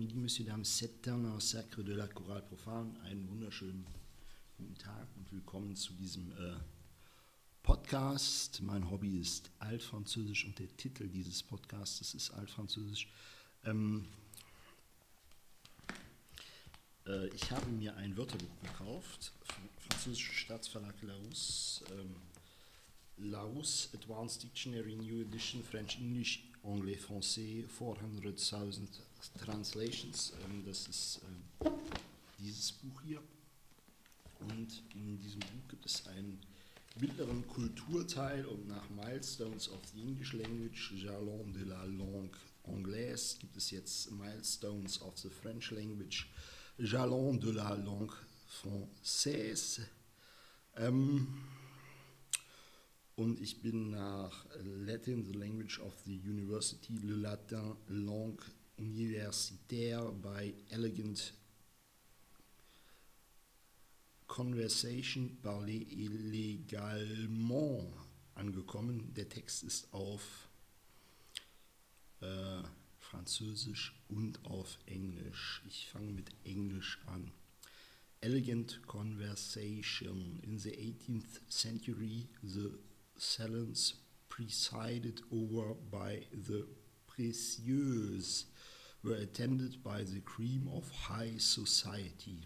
après-midi, Monsieur, Dames, c'est un Sacre de la Chorale Profane. Einen wunderschönen guten Tag und willkommen zu diesem Podcast. Mein Hobby ist Altfranzösisch und der Titel dieses Podcasts ist Altfranzösisch. Ich habe mir ein Wörterbuch gekauft, französischer Staatsverlag Larousse, Larousse Advanced Dictionary New Edition, French, English, Anglais, Français, 400.000 Translations. Das ist dieses Buch hier. Und in diesem Buch gibt es einen mittleren Kulturteil und nach Milestones of the English Language, Jalons de la Langue Anglaise, gibt es jetzt Milestones of the French Language, Jalons de la Langue Française. Und ich bin nach Latin, the Language of the University, le Latin, Langue Universitaire, bei Elegant Conversation, parler illégalement angekommen. Der Text ist auf Französisch und auf Englisch. Ich fange mit Englisch an. Elegant conversation. In the 18th century, the salons presided over by the précieuses were attended by the cream of high society.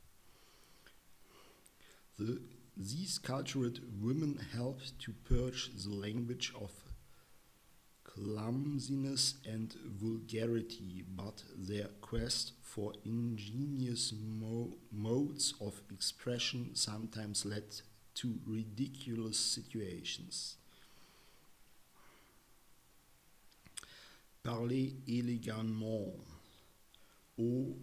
These cultured women helped to purge the language of clumsiness and vulgarity, but their quest for ingenious modes of expression sometimes led to ridiculous situations. Parler élégamment. Au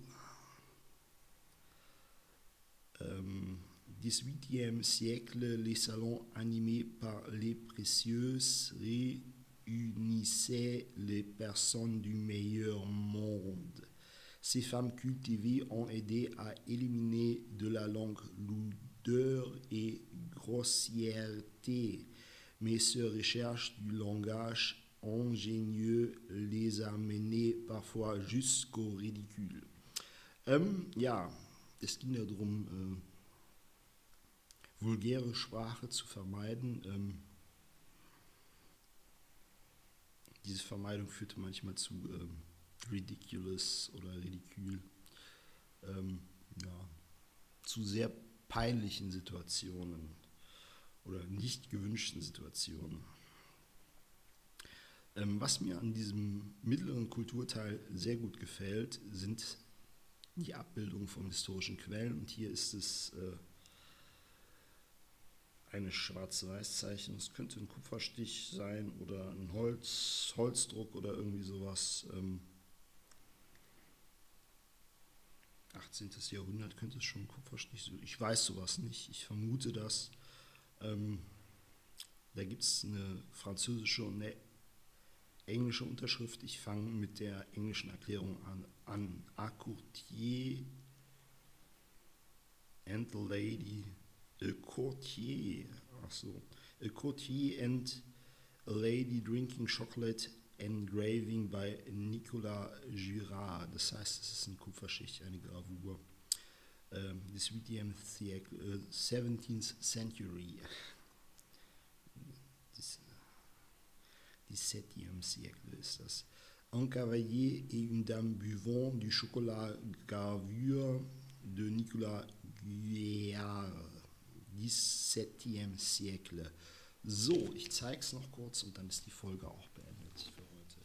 XVIIIe siècle, les salons animés par les précieuses réunissaient les personnes du meilleur monde. Ces femmes cultivées ont aidé à éliminer de la langue lourdeur et grossièreté, mais ces recherches du langage ingénieux les a menées parfois jusqu'au ridicule. Ja, es ging darum, vulgäre Sprache zu vermeiden. Diese Vermeidung führte manchmal zu ridiculous oder ridicule, zu sehr peinlichen Situationen oder nicht gewünschten Situationen. Was mir an diesem mittleren Kulturteil sehr gut gefällt, sind die Abbildungen von historischen Quellen. Und hier ist es eine Schwarz-Weiß-Zeichnung. Es könnte ein Kupferstich sein oder ein Holzdruck oder irgendwie sowas. 18. Jahrhundert könnte es schon ein Kupferstich sein. Ich weiß sowas nicht. Ich vermute das. Da gibt es eine französische und eine englische Unterschrift. Ich fange mit der englischen Erklärung an. A courtier and a lady, a courtier, a courtier and a lady drinking chocolate, engraving by Nicolas Girard. Das heißt, es ist eine Kupferschicht, eine Gravur. 17th century. 17e siècle ist das. Un cavalier et une dame buvant du chocolat gravure de Nicolas Girard. 17e siècle. So, ich zeige es noch kurz und dann ist die Folge auch beendet für heute.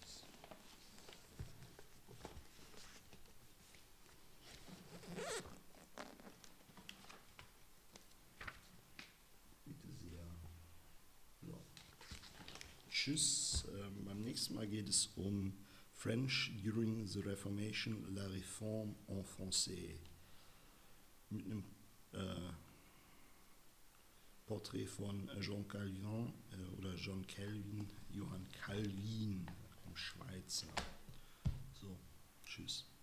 Bitte sehr. So. Tschüss. Beim nächsten Mal geht es um French during the Reformation, la Réforme en français. Mit einem Porträt von Johann Calvin, Johann Calvin, einem Schweizer. So, tschüss.